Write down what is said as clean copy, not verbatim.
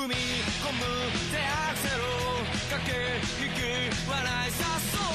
踏み込む手アクセル駆け引き笑いさそう